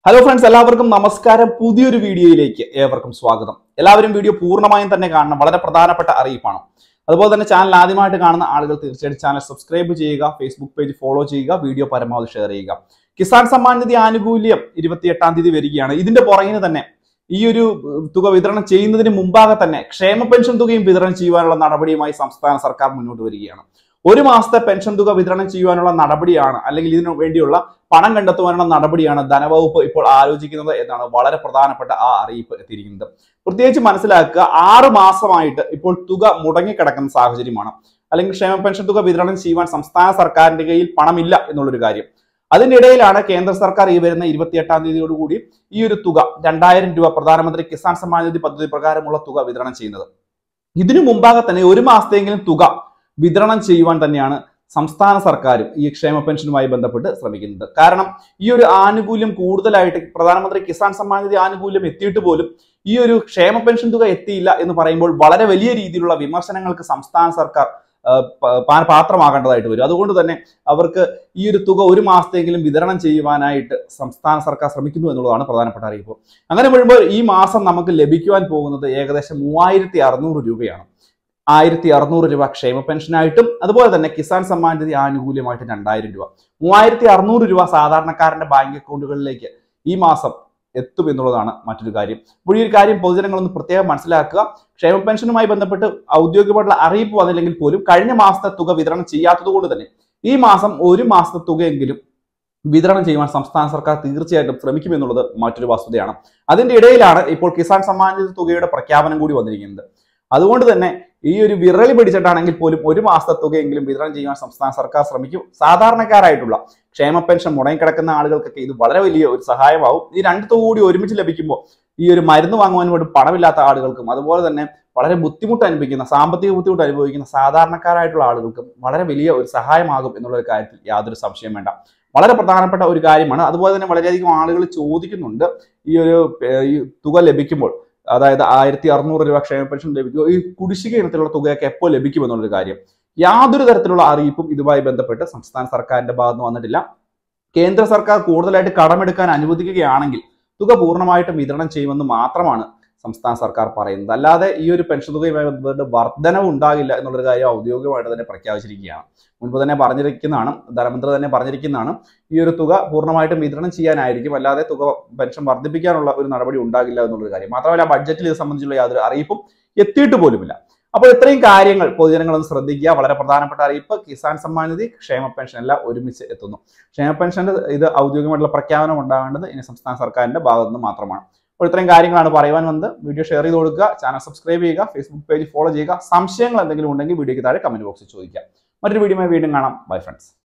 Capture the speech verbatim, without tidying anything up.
Hello friends, എല്ലാവർക്കും നമസ്കാരം. പുതിയൊരു വീഡിയോയിലേക്ക് ഏവർക്കും സ്വാഗതം. എല്ലാവരും വീഡിയോ പൂർണ്ണമായും തന്നെ കാണണം. വളരെ പ്രധാനപ്പെട്ട അറിയിപ്പാണ്. അതുപോലെ തന്നെ ചാനൽ ആദ്യമായിട്ട് കാണുന്ന ആളുകൾ തീർച്ചയായിട്ടും ചാനൽ സബ്സ്ക്രൈബ് ചെയ്യുക, ഫേസ്ബുക്ക് പേജ് ഫോളോ ചെയ്യുക, വീഡിയോ പരമാവധി ഷെയർ ചെയ്യുക. കിസാൻ സമ്മാൻ നിധി ആനുകൂല്യം ഇരുപത്തിയെട്ടാം തീയതി വരികയാണ്. ഇതിന്റെ പുറകിന് തന്നെ ഈ ഒരു തുക വിതരണം ചെയ്യുന്നതിന് മുമ്പാകെ തന്നെ ക്ഷേമ പെൻഷൻ തുകയും വിതരണം ചെയ്യുവാനുള്ള നടപടിയുമായി സംസ്ഥാന സർക്കാർ മുന്നോട്ട് വരികയാണ്. ഒരു മാസത്തെ പെൻഷൻ തുക വിതരണം ചെയ്യുവാനുള്ള നടപടിയാണ്, അല്ലെങ്കിൽ ഇതിനു വേണ്ടിയുള്ള പണം കണ്ടെത്തുവാനുള്ള നടപടിയാണ് ധനവകുപ്പ് ഇപ്പോൾ ആലോചിക്കുന്നത് എന്നാണ് വളരെ പ്രധാനപ്പെട്ട ആ അറിയിപ്പ് എത്തിയിരിക്കുന്നത്. പ്രത്യേകിച്ച് മനസ്സിലാക്കുക, ആറ് മാസമായിട്ട് ഇപ്പോൾ തുക മുടങ്ങിക്കിടക്കുന്ന സാഹചര്യമാണ്. അല്ലെങ്കിൽ ക്ഷേമ പെൻഷൻ തുക വിതരണം ചെയ്യുവാൻ സംസ്ഥാന സർക്കാരിന്റെ കയ്യിൽ പണമില്ല എന്നുള്ളൊരു കാര്യം. അതിനിടയിലാണ് കേന്ദ്ര സർക്കാർ ഈ വരുന്ന ഇരുപത്തിയെട്ടാം തീയതിയോടുകൂടി ഈ ഒരു തുക രണ്ടായിരം രൂപ പ്രധാനമന്ത്രി കിസാൻ സമ്മാൻ നിധി പദ്ധതി പ്രകാരമുള്ള തുക വിതരണം ചെയ്യുന്നത്. ഇതിനു മുമ്പാകെ തന്നെ ഒരു മാസത്തെങ്കിലും തുക വിതരണം ചെയ്യുവാൻ തന്നെയാണ് സംസ്ഥാന സർക്കാരും ഈ ക്ഷേമ പെൻഷനുമായി ബന്ധപ്പെട്ട് ശ്രമിക്കുന്നത്. കാരണം ഈ ഒരു ആനുകൂല്യം കൂടുതലായിട്ട് പ്രധാനമന്ത്രി കിസാൻ സമ്മാൻ നിധി ആനുകൂല്യം എത്തിയിട്ട് പോലും ഈ ഒരു ക്ഷേമ പെൻഷൻ തുക എത്തിയില്ല എന്ന് പറയുമ്പോൾ വളരെ വലിയ രീതിയിലുള്ള വിമർശനങ്ങൾക്ക് സംസ്ഥാന സർക്കാർ പാത്രമാകേണ്ടതായിട്ട് വരും. അതുകൊണ്ട് തന്നെ അവർക്ക് ഈ ഒരു തുക ഒരു മാസത്തെങ്കിലും വിതരണം ചെയ്യുവാനായിട്ട് സംസ്ഥാന സർക്കാർ ശ്രമിക്കുന്നു എന്നുള്ളതാണ് പ്രധാനപ്പെട്ട അറിയിപ്പ്. അങ്ങനെ വരുമ്പോൾ ഈ മാസം നമുക്ക് ലഭിക്കുവാൻ പോകുന്നത് ഏകദേശം മൂവായിരത്തി അറുന്നൂറ് രൂപയാണ്. ആയിരത്തി അറുന്നൂറ് രൂപ ക്ഷേമ പെൻഷനായിട്ടും അതുപോലെ തന്നെ കിസാൻ സമ്മാൻ നിധി ആനുകൂല്യമായിട്ട് രണ്ടായിരം രൂപ. മൂവായിരത്തി അറുന്നൂറ് രൂപ സാധാരണക്കാരന്റെ ബാങ്ക് അക്കൗണ്ടുകളിലേക്ക് ഈ മാസം എത്തും എന്നുള്ളതാണ് മറ്റൊരു കാര്യം. അപ്പോൾ ഈ ഒരു കാര്യം പൊതുജനങ്ങളൊന്ന് പ്രത്യേകം മനസ്സിലാക്കുക. ക്ഷേമ പെൻഷനുമായി ബന്ധപ്പെട്ട് ഔദ്യോഗികമായിട്ടുള്ള അറിയിപ്പ് വന്നില്ലെങ്കിൽ പോലും കഴിഞ്ഞ മാസത്തെ തുക വിതരണം ചെയ്യാത്തത് കൊണ്ട് തന്നെ ഈ മാസം ഒരു മാസത്തെ തുകയെങ്കിലും വിതരണം ചെയ്യുവാൻ സംസ്ഥാന സർക്കാർ തീർച്ചയായിട്ടും ശ്രമിക്കുമെന്നുള്ളത് മറ്റൊരു വസ്തുതയാണ്. അതിന്റെ ഇടയിലാണ് ഇപ്പോൾ കിസാൻ സമ്മാൻ നിധി തുകയുടെ പ്രഖ്യാപനം കൂടി വന്നിരിക്കുന്നത്. അതുകൊണ്ട് തന്നെ ഈ ഒരു വിറളി പിടിച്ചിട്ടാണെങ്കിൽ പോലും ഒരു മാസത്തെ തുകയെങ്കിലും വിതരണം ചെയ്യാൻ സംസ്ഥാന സർക്കാർ ശ്രമിക്കും. സാധാരണക്കാരായിട്ടുള്ള ക്ഷേമ പെൻഷൻ മുടങ്ങിക്കിടക്കുന്ന ആളുകൾക്കൊക്കെ ഇത് വളരെ വലിയ ഒരു സഹായമാവും. ഈ രണ്ട് തുക കൂടി ഒരുമിച്ച് ലഭിക്കുമ്പോൾ ഈ ഒരു മരുന്ന് വാങ്ങുവാൻ വേണ്ടി പണമില്ലാത്ത ആളുകൾക്കും അതുപോലെ തന്നെ വളരെ ബുദ്ധിമുട്ട് അനുഭവിക്കുന്ന സാമ്പത്തിക ബുദ്ധിമുട്ട് അനുഭവിക്കുന്ന സാധാരണക്കാരായിട്ടുള്ള ആളുകൾക്കും വളരെ വലിയ ഒരു സഹായമാകും എന്നുള്ള ഒരു കാര്യത്തിൽ യാതൊരു സംശയം വേണ്ട. വളരെ പ്രധാനപ്പെട്ട ഒരു കാര്യമാണ്. അതുപോലെ തന്നെ വളരെയധികം ആളുകൾ ചോദിക്കുന്നുണ്ട്, ഈ ഒരു തുക ലഭിക്കുമ്പോൾ, അതായത് ആയിരത്തി അറുന്നൂറ് രൂപ ക്ഷേമ പെൻഷൻ ലഭിക്കുക, ഈ കുടിശ്ശിക ഇനത്തിലുള്ള തുകയൊക്കെ എപ്പോൾ ലഭിക്കും എന്നുള്ളൊരു കാര്യം. യാതൊരു തരത്തിലുള്ള അറിയിപ്പും ഇതുമായി ബന്ധപ്പെട്ട് സംസ്ഥാന സർക്കാരിന്റെ ഭാഗത്ത് വന്നിട്ടില്ല. കേന്ദ്ര സർക്കാർ കൂടുതലായിട്ട് കടമെടുക്കാൻ അനുവദിക്കുകയാണെങ്കിൽ തുക പൂർണ്ണമായിട്ടും വിതരണം ചെയ്യുമെന്ന് മാത്രമാണ് സംസ്ഥാന സർക്കാർ പറയുന്നത്. അല്ലാതെ ഈ ഒരു പെൻഷൻ തുകയുമായി ബന്ധപ്പെട്ട് വർധനവ് ഉണ്ടാകില്ല എന്നുള്ളൊരു കാര്യം ഔദ്യോഗികമായിട്ട് തന്നെ പ്രഖ്യാപിച്ചിരിക്കുകയാണ്. മുൻപ് തന്നെ പറഞ്ഞിരിക്കുന്നതാണ്, ധനമന്ത്രി തന്നെ പറഞ്ഞിരിക്കുന്നതാണ്, ഈ ഒരു തുക പൂർണ്ണമായിട്ടും വിതരണം ചെയ്യാനായിരിക്കും, അല്ലാതെ തുക പെൻഷൻ വർദ്ധിപ്പിക്കാനുള്ള ഒരു നടപടി ഉണ്ടാകില്ല എന്നുള്ളൊരു കാര്യം. മാത്രമല്ല ബഡ്ജറ്റിൽ ഇത് സംബന്ധിച്ചുള്ള യാതൊരു അറിയിപ്പും എത്തിയിട്ട് പോലുമില്ല. അപ്പോൾ ഇത്രയും കാര്യങ്ങൾ പൊതുജനങ്ങളൊന്ന് ശ്രദ്ധിക്കുക. വളരെ പ്രധാനപ്പെട്ട അറിയിപ്പ്, കിസാൻ സമ്മാൻ നിധി, ക്ഷേമ പെൻഷൻ എല്ലാം ഒരുമിച്ച് എത്തുന്നു. ക്ഷേമ പെൻഷന്റെ ഇത് ഔദ്യോഗികമായിട്ടുള്ള പ്രഖ്യാപനം ഉണ്ടാവേണ്ടത് ഇനി സംസ്ഥാന സർക്കാരിന്റെ ഭാഗത്ത് നിന്ന് മാത്രമാണ്. അപ്പോൾ ഇത്രയും കാര്യങ്ങളാണ് പറയുവാൻ വന്നത്. വീഡിയോ ഷെയർ ചെയ്ത് കൊടുക്കുക, ചാനൽ സബ്സ്ക്രൈബ് ചെയ്യുക, ഫേസ്ബുക്ക് പേജ് ഫോളോ ചെയ്യുക. സംശയങ്ങൾ എന്തെങ്കിലും ഉണ്ടെങ്കിൽ വീഡിയോയ്ക്ക് താഴെ കമന്റ് ബോക്സിൽ ചോദിക്കുക. മറ്റൊരു വീഡിയോയുമായി വീണ്ടും കാണാം. Bye friends.